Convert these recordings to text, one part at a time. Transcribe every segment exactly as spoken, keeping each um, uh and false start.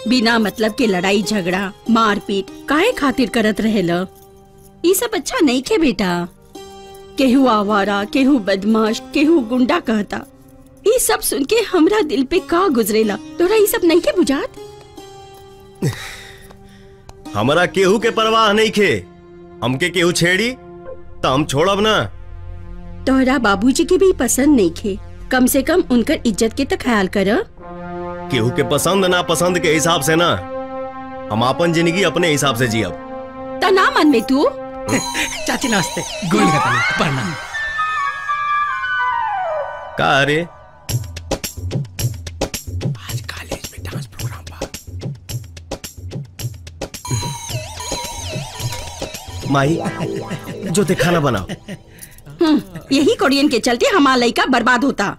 बिना मतलब के लड़ाई झगड़ा मारपीट काहे खातिर करत रहेला? ये सब अच्छा नहीं खे बेटा। केहू आवारा, केहू बदमाश, केहू गुंडा कहता। ये सब सुन के हमरा दिल पे का गुजरेला। तोरा ये सब नहीं के बुझात? हमरा केहू के परवाह नहीं खे। हमके केहू छेड़ी तो हम छोड़ब ना। तोहरा बाबूजी के भी पसंद नहीं खे। कम से कम उनकर इज्जत के तो ख्याल कर। केहू के पसंद ना पसंद के हिसाब से ना, हम अपन जिंदगी अपने हिसाब से जियब। ता ना मन में तू चाची नमस्ते। गोल प्रणाम। का अरे आज कॉलेज में डांस प्रोग्राम बा। माही जो ते खाना बनाओ। यही कोरियन के चलते हमारा लड़का बर्बाद होता।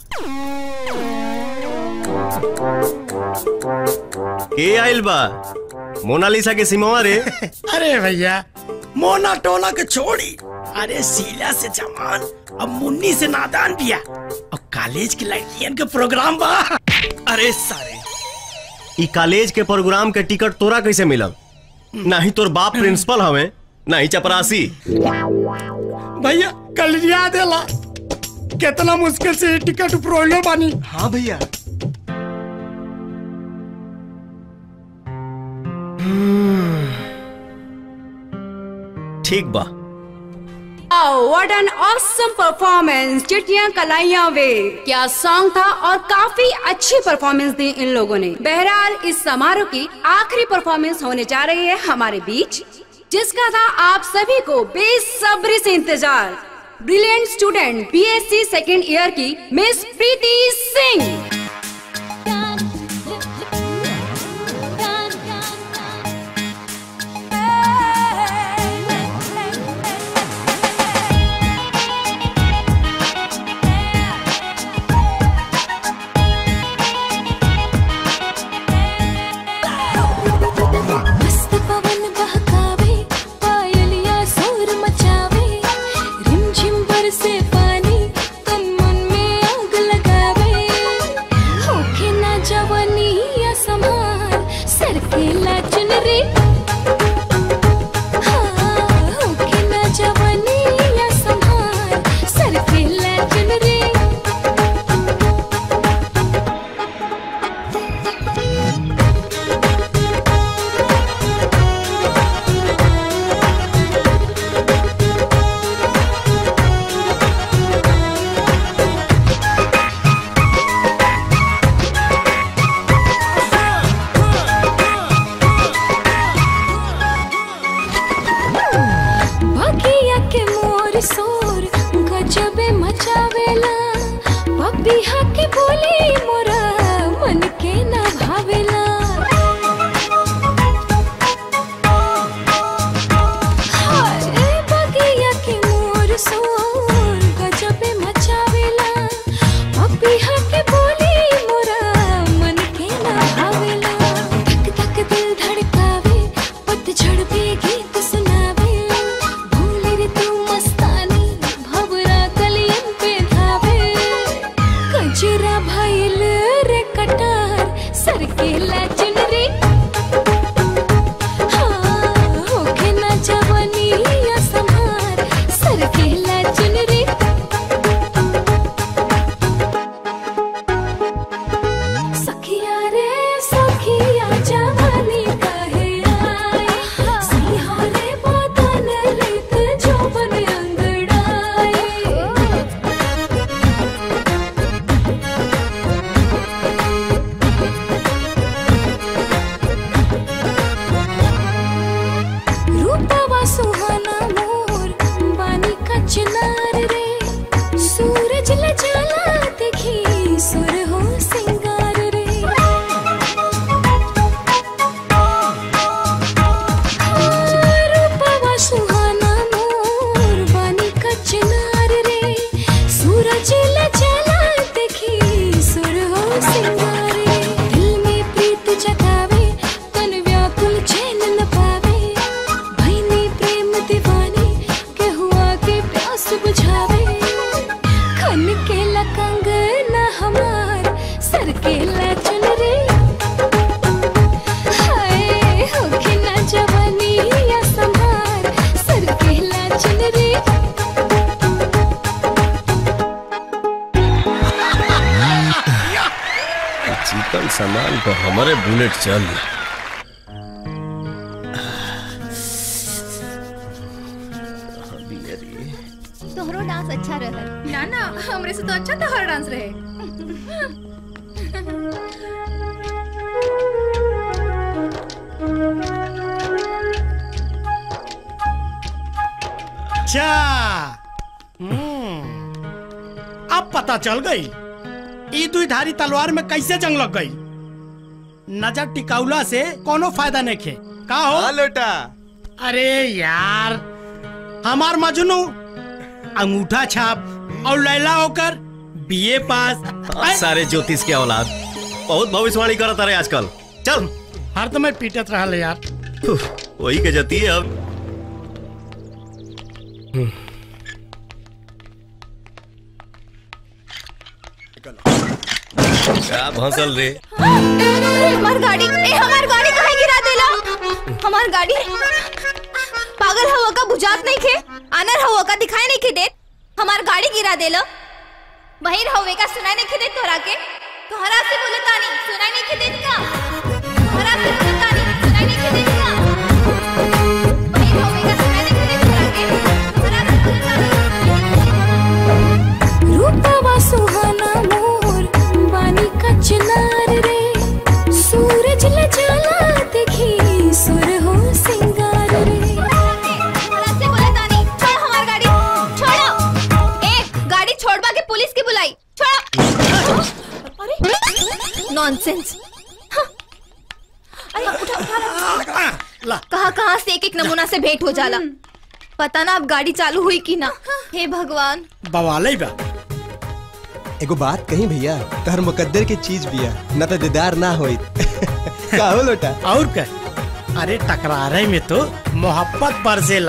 के आइल बा? मोनालिसा के सिमवा रे। अरे भैया मोना टोला के छोड़ी, अरे शीला से जवान अब मुन्नी से नादान बिया। अब कॉलेज की लड़कियन के प्रोग्राम बा। अरे सारे ई कॉलेज के प्रोग्राम के टिकट तोरा कैसे मिलल? ना ही तोर बाप प्रिंसिपल हवे, ना ही चपरासी। भैया कल याद है ला कितना मुश्किल से टिकट प्रोलो बानी। हाँ भैया। ठीक बा। Oh, what an awesome performance! चिट्टियां कलाइयां वे, क्या सॉन्ग था और काफी अच्छी परफॉर्मेंस दी इन लोगों ने। बहरहाल इस समारोह की आखिरी परफॉर्मेंस होने जा रही है हमारे बीच, जिसका था आप सभी को बेसब्री से इंतजार। Brilliant student BSc second year की मिस प्रीति सिंह। चिकन सामान पर हमारे बुलेट चल। तोहरो डांस अच्छा रहा। ना ना हमरे से तो अच्छा तोहर डांस रहे। अच्छा, अब पता चल गई ई दुई धारी तलवार में कैसे जंग लग गई। नजर टिकाउला से कोनो फायदा नहीं खे। का हो हाँ लोटा। अरे यार, हमार मजनू अंगूठा छाप और लैला होकर बीए पास। सारे ज्योतिष के औलाद बहुत भविष्यवाणी करत रहे आजकल। चल हर तो मैं पीटत रहा यार। वही के जती है अब। क्या भंसल रे? हमार गाड़ी, ए हमार गाड़ी कहाँ गिरा देला? हमार गाड़ी पागल हवा का बुझात नहीं खे, आनर हवा का दिखाई नहीं खे देत। हमार गाड़ी गिरा देला, बहिर हवे का सुनाई नहीं खे देत तोहरा के। तोहरा से बोले तानी सुनाई नहीं खे देत का? तोहरा से बोले तानी सुनाई नहीं खे देत का? बहिर हवे का सुनाई नहीं खे देत तोहरा के। तोहरा से बोले तानी रूपवा सुहाना मोर बानी का चिनार रे, सूरज ल जाला देखी सुर हो सिंगार रे। तोहरा से बोले तानी छोड़ हमार गाड़ी, छोड़ो। ए गाड़ी छोड़वा के पुलिस की बुलाई, छोड़ो। अरे नॉनसेंस। अरे उठा उठा। कहाँ कहाँ से एक एक नमूना से भेंट हो जाला। पता ना अब गाड़ी चालू हुई कि ना। हे भगवान। बवाले बा। एगो बात कही भैया, तहर मुकद्दर के चीज बिया, न तो दीदार ना होई। का हो लोटा? और क्या? अरे टकरारे में तो मोहब्बत बरसेला।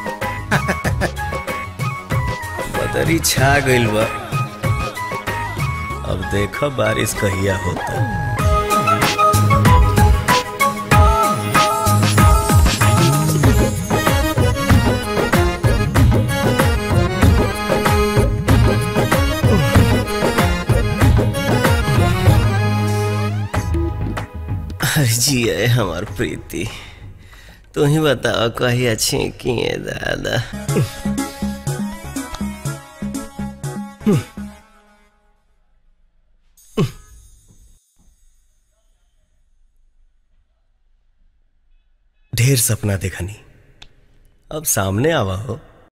बदरी छा गइल बा। अब देखो बारिश कहिया होता। जी है हमार प्रीति, तू ही बताओ कही अच्छी की है दादा। ढेर सपना देखनी, अब सामने आवा हो।